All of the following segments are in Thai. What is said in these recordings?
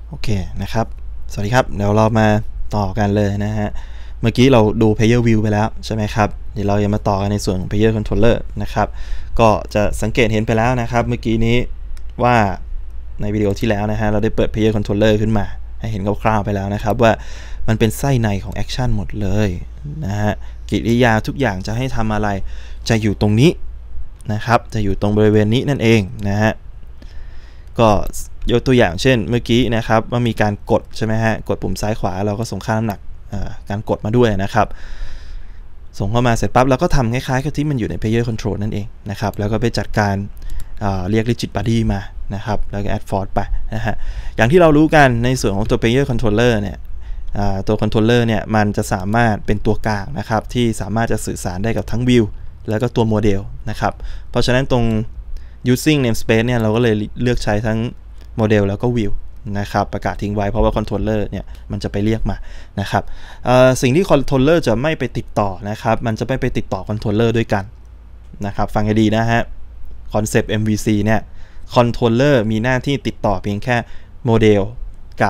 โอเคนะครับสวัสดีครับเดี๋ยวเรามาต่อกันเลยนะฮะเมื่อกี้เราดู Player View ไปแล้วใช่ไหมครับเดี๋ยวเราจะมาต่อกันในส่วนของ Player Controller นะครับก็จะสังเกตเห็นไปแล้วนะครับเมื่อกี้นี้ว่าในวิดีโอที่แล้วนะฮะเราได้เปิด Player Controller ขึ้นมาให้เห็นคร่าวๆไปแล้วนะครับว่ามันเป็นไส้ในของแอคชั่นหมดเลยนะฮะกิริยาทุกอย่างจะให้ทำอะไรจะอยู่ตรงนี้นะครับจะอยู่ตรงบริเวณนี้นั่นเองนะฮะก็ยกตัวอย่างเช่นเมื่อกี้นะครับว่ามีการกดใช่ไหมฮะกดปุ่มซ้ายขวาเราก็ส่งค่าน้ำหนักการกดมาด้วยนะครับส่งเข้ามาเสร็จปั๊บเราก็ทำคล้ายๆกับที่มันอยู่ใน Player Control นั่นเองนะครับแล้วก็ไปจัดการเรียก Rigid Body มานะครับแล้วก็ Add Force ไปนะฮะอย่างที่เรารู้กันในส่วนของตัว Player Controller เนี่ยตัว Controller เนี่ยมันจะสามารถเป็นตัวกลางนะครับที่สามารถจะสื่อสารได้กับทั้ง View แล้วก็ตัวโมเดลนะครับเพราะฉะนั้นตรง using namespace เนี่ยเราก็เลยเลือกใช้ทั้งโมเดลแล้วก็ View นะครับประกาศทิ้งไว้เพราะว่า Controller เนี่ยมันจะไปเรียกมานะครับสิ่งที่ Controller จะไม่ไปติดต่อนะครับมันจะไม่ไปติดต่อ Controller ด้วยกันนะครับฟังให้ดีนะฮะคอนเซปต์ MVC เนี่ย Controller มีหน้าที่ติดต่อเพียงแค่โมเดลกับ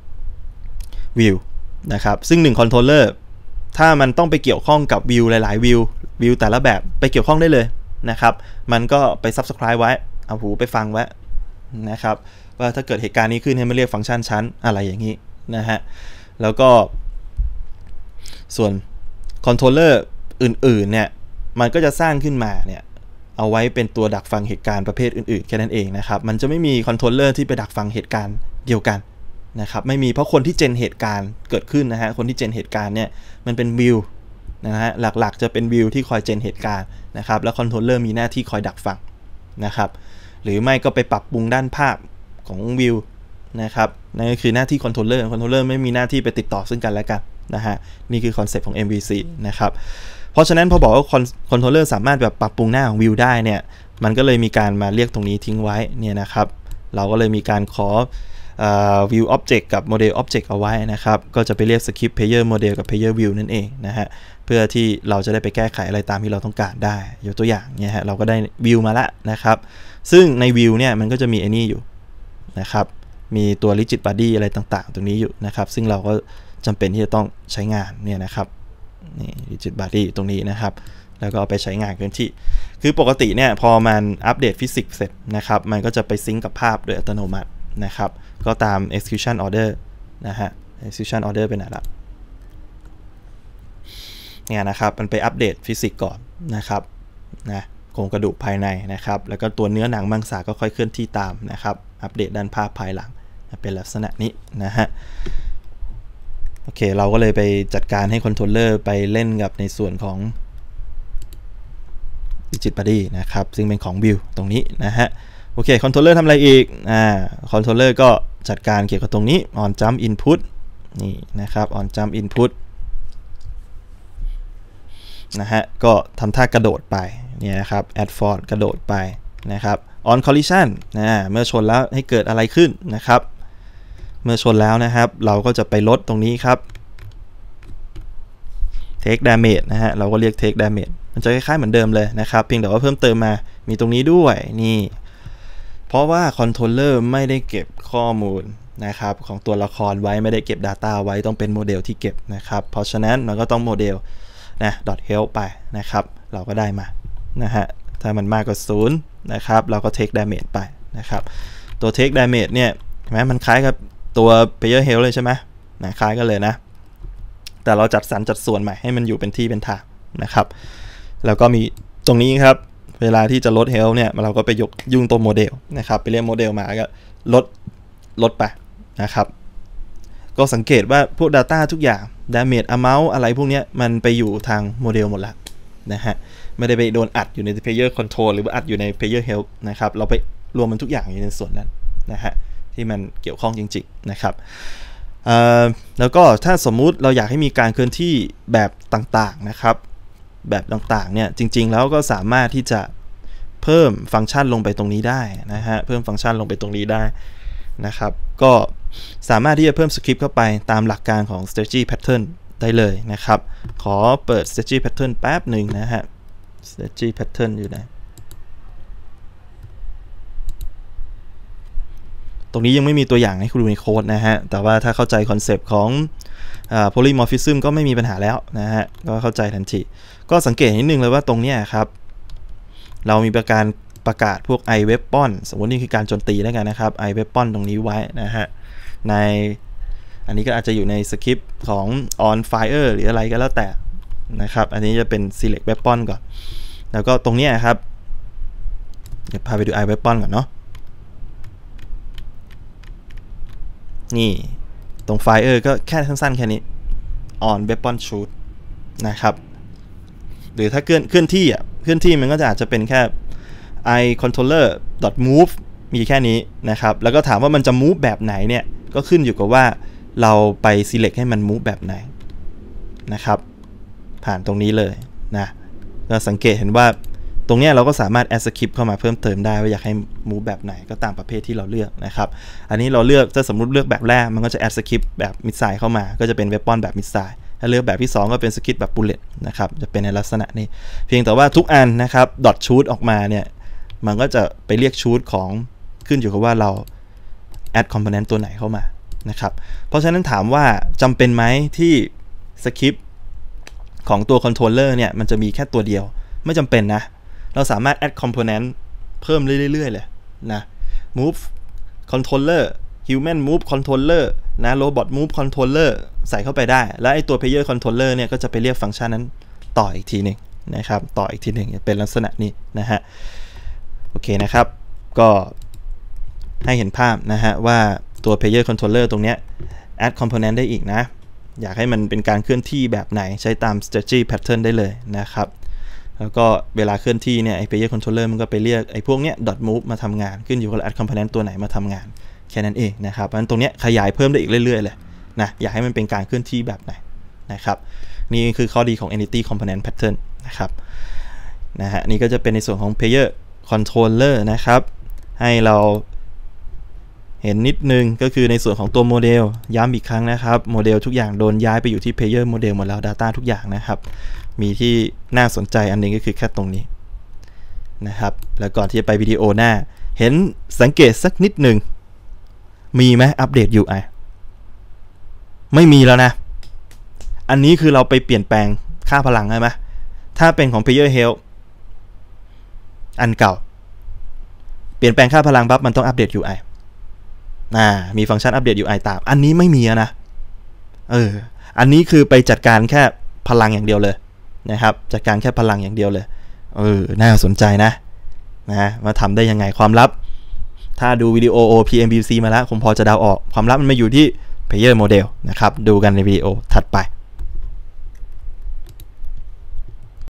View นะครับซึ่ง1 Controller ถ้ามันต้องไปเกี่ยวข้องกับ View หลายๆ View แต่ละแบบไปเกี่ยวข้องได้เลยนะครับมันก็ไป Subscribe ไว้เอาหูไปฟังไว้นะครับว่าถ้าเกิดเหตุการณ์นี้ขึ้นให้มาเรียกฟังก์ชันชั้นอะไรอย่างนี้นะฮะแล้วก็ส่วนคอนโทรลเลอร์อื่นๆเนี่ยมันก็จะสร้างขึ้นมาเนี่ยเอาไว้เป็นตัวดักฟังเหตุการณ์ประเภทอื่นๆแค่นั้นเองนะครับมันจะไม่มีคอนโทรลเลอร์ที่ไปดักฟังเหตุการณ์เดียวกันนะครับไม่มีเพราะคนที่เจนเหตุการณ์เกิดขึ้นนะฮะคนที่เจนเหตุการณ์เนี่ยมันเป็นวิวนะฮะหลักๆจะเป็นวิวที่คอยเจนเหตุการณ์นะครับแล้วคอนโทรลเลอร์มีหน้าที่คอยดักฟังนะครับหรือไม่ก็ไปปรับปรุงด้านภาพของวิวนะครับนั่นก็คือหน้าที่คอนโทรลเลอร์ไม่มีหน้าที่ไปติดต่อซึ่งกันและกันนะฮะนี่คือคอนเซ็ปต์ของ MVC นะครับเพราะฉะนั้นพอบอกว่าคอนโทรลเลอร์สามารถแบบปรับปรุงหน้าของวิวได้เนี่ยมันก็เลยมีการมาเรียกตรงนี้ทิ้งไว้เนี่ยนะครับเราก็เลยมีการขอview object กับ model object เอาไว้นะครับก็จะไปเรียก script player model กับ player view นั่นเองนะฮะเพื่อที่เราจะได้ไปแก้ไขอะไรตามที่เราต้องการได้ยกตัวอย่างเนี่ยฮะเราก็ได้ view มาละนะครับซึ่งใน view เนี่ยมันก็จะมีไอ้นี่อยู่นะครับมีตัว rigid body อะไรต่างๆตรงนี้อยู่นะครับซึ่งเราก็จำเป็นที่จะต้องใช้งานเนี่ยนะครับนี่ rigid body ตรงนี้นะครับแล้วก็เอาไปใช้งานเคลื่อนที่คือปกติเนี่ยพอมันอัปเดตฟิสิกส์เสร็จนะครับมันก็จะไปซิงก์กับภาพโดยอัตโนมัตินะครับก็ตาม execution order นะฮะ execution order เป็นอะไรเนี่ยนะครับมันไปอัปเดตฟิสิกส์ก่อนนะครับนะโครงกระดูกภายในนะครับแล้วก็ตัวเนื้อหนังมังสาก็ค่อยเคลื่อนที่ตามนะครับอัปเดตด้านภาพภายหลังเป็นลักษณะนี้นะฮะโอเคเราก็เลยไปจัดการให้คอนโทรลเลอร์ไปเล่นกับในส่วนของ Rigid Body นะครับซึ่งเป็นของ View ตรงนี้นะฮะโอเคคอนโทรลเลอร์ทำอะไรอีกคอนโทรลเลอร์ก็จัดการเกี่ยวกับตรงนี้ on jump input นี่นะครับ on jump input นะฮะก็ทำท่ากระโดดไปเนี่ยนะครับ add force กระโดดไปนะครับ on collision เมื่อชนแล้วให้เกิดอะไรขึ้นนะครับเมื่อชนแล้วนะครับเราก็จะไปลดตรงนี้ครับ take damage นะฮะเราก็เรียก take damage มันจะคล้ายๆเหมือนเดิมเลยนะครับเพียงแต่ว่าเพิ่มเติมมามีตรงนี้ด้วยนี่เพราะว่าคอนโทรลเลอร์ไม่ได้เก็บข้อมูลนะครับของตัวละครไว้ไม่ได้เก็บ Data ไว้ต้องเป็นโมเดลที่เก็บนะครับเพราะฉะนั้นมันก็ต้องโมเดลนะ .help ไปนะครับเราก็ได้มานะฮะถ้ามันมากกว่า0นะครับเราก็ take damage ไปนะครับตัว take damage เนี่ยเห็นไหมมันคล้ายกับตัว player health เลยใช่ไหมนะคล้ายกันเลยนะแต่เราจัดสรรจัดส่วนใหม่ให้มันอยู่เป็นที่เป็นทางนะครับแล้วก็มีตรงนี้ครับเวลาที่จะลด health เนี่ยเราก็ไปยุ่งตัวโมเดลนะครับไปเรียกโมเดลมาก็ลดไปนะครับก็สังเกตว่าพวก Data ทุกอย่าง Damage Amount อะไรพวกนี้มันไปอยู่ทางโมเดลหมดแล้วนะฮะไม่ได้ไปโดนอัดอยู่ใน Player Control หรือว่าอัดอยู่ใน Player Health นะครับเราไปรวมมันทุกอย่างอยู่ในส่วนนั้นนะฮะที่มันเกี่ยวข้องจริงๆนะครับแล้วก็ถ้าสมมุติเราอยากให้มีการเคลื่อนที่แบบต่างๆนะครับแบบต่างๆเนี่ยจริงๆแล้วก็สามารถที่จะเพิ่มฟังก์ชันลงไปตรงนี้ได้นะฮะเพิ่มฟังก์ชันลงไปตรงนี้ได้นะครับก็สามารถที่จะเพิ่มสคริปต์เข้าไปตามหลักการของ strategy pattern ได้เลยนะครับขอเปิด strategy pattern แป๊บหนึ่งนะฮะ strategy pattern อยู่ไหนตรงนี้ยังไม่มีตัวอย่างให้คุณดูในโค้ดนะฮะแต่ว่าถ้าเข้าใจคอนเซปต์ของpolymorphism ก็ไม่มีปัญหาแล้วนะฮะก็เข้าใจทันทีก็สังเกตนิดนึงเลยว่าตรงนี้ครับเรามีประกาศพวก iWeapon สมมตินี่คือการโจมตีแล้วกันนะครับ iWeapon ตรงนี้ไว้นะฮะในอันนี้ก็อาจจะอยู่ในสคริปต์ของ on fire หรืออะไรก็แล้วแต่นะครับอันนี้จะเป็น select weapon ก่อนแล้วก็ตรงนี้ครับเดี๋ยวพาไปดู iWeapon ก่อนเนาะนี่ตรง fire ก็แค่สั้นๆแค่นี้ on weapon shoot นะครับหรือถ้าเคลื่อนที่มันก็จะอาจจะเป็นแค่ i controller move มีแค่นี้นะครับแล้วก็ถามว่ามันจะ move แบบไหนเนี่ยก็ขึ้นอยู่กับว่าเราไป select ให้มัน move แบบไหนนะครับผ่านตรงนี้เลยนะก็สังเกตเห็นว่าตรงนี้เราก็สามารถ add script เข้ามาเพิ่มเติมได้ว่าอยากให้ move แบบไหนก็ตามประเภทที่เราเลือกนะครับอันนี้เราเลือกถ้าสมมุติเลือกแบบแรกมันก็จะ add script แบบ missile เข้ามาก็จะเป็น weapon แบบ missile ถ้าเลือกแบบที่2ก็เป็น script แบบ bullet นะครับจะเป็นในลักษณะนี้เพียงแต่ว่าทุกอันนะครับ dot shoot ออกมาเนี่ยมันก็จะไปเรียก shoot ของขึ้นอยู่กับว่าเรา add component ตัวไหนเข้ามานะครับเพราะฉะนั้นถามว่าจำเป็นไหมที่สคริปต์ของตัวคอนโทรลเลอร์เนี่ยมันจะมีแค่ตัวเดียวไม่จำเป็นนะเราสามารถ add component เพิ่มเรื่อยๆเลยนะ move controller human move controller นะ robot move controller ใส่เข้าไปได้แล้วไอ้ตัว player controller เนี่ยก็จะไปเรียกฟังก์ชันนั้นต่ออีกทีหนึ่งนะครับต่ออีกทีหนึ่งเป็นลักษณะนี้นะฮะโอเคนะครับก็ให้เห็นภาพนะฮะว่าตัว player controller ตรงเนี้ย add component ได้อีกนะอยากให้มันเป็นการเคลื่อนที่แบบไหนใช้ตาม strategy pattern ได้เลยนะครับแล้วก็เวลาเคลื่อนที่เนี่ยไอ้ player controller มันก็ไปเรียกไอ้พวกเนี้ย dot move มาทำงานขึ้นอยู่กับ add component ตัวไหนมาทำงานแค่นั้นเองนะครับเพราะฉะนั้นตรงเนี้ยขยายเพิ่มได้อีกเรื่อยๆเลยนะอยากให้มันเป็นการเคลื่อนที่แบบไหนนะครับนี่คือข้อดีของ entity component pattern นะครับนะฮะนี่ก็จะเป็นในส่วนของ player controller นะครับให้เราเห็นนิดนึงก็คือในส่วนของตัวโมเดลย้ำอีกครั้งนะครับโมเดลทุกอย่างโดนย้ายไปอยู่ที่ player model หมดแล้ว data ทุกอย่างนะครับมีที่น่าสนใจอันนึงก็คือแค่ตรงนี้นะครับแล้วก่อนที่จะไปวิดีโอหน้าเห็นสังเกตสักนิดนึงมีไหมอัปเดต UI ไม่มีแล้วนะอันนี้คือเราไปเปลี่ยนแปลงค่าพลังใช่ไหมถ้าเป็นของ player health อันเก่าเปลี่ยนแปลงค่าพลังปั๊บมันต้องอัปเดต UIมีฟังก์ชันอัปเดต UI ตามอันนี้ไม่มีนะอันนี้คือไปจัดการแค่พลังอย่างเดียวเลยนะครับจัดการแค่พลังอย่างเดียวเลยน่าสนใจนะมาทำได้ยังไงความลับถ้าดูวิดีโอ PMBC มาแล้วคงพอจะเดาออกความลับมันมาอยู่ที่ Player Model นะครับดูกันในวิดีโอถัดไป